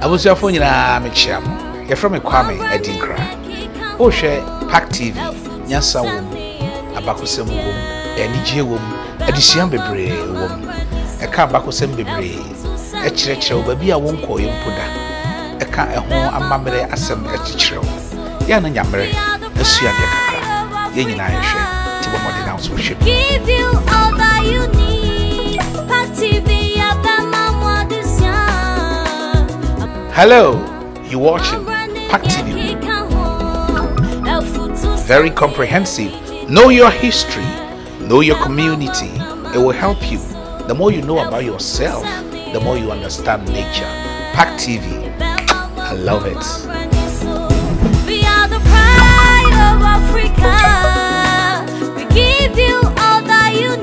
Abusuafo nyina mechiam. You're from Kwame Adinkrah. Oh, share PAG TV. Nyasa wom. Abakosem wom. Enije wom. Adisiam bebre wom. Eka abakosem bebre. Echirechire obabi a wonko yempoda. Eka eho amamere asem echichire. Ya na nyamere asua de kakra. Ye nyina yehwe. Tibo mode na so hwe. Give you all that you need. PAG TV. Hello, you're watching PAG TV. Very comprehensive. Know your history, know your community. It will help you. The more you know about yourself, the more you understand nature. PAG TV. I love it. We are the pride of Africa. We give you all that you need.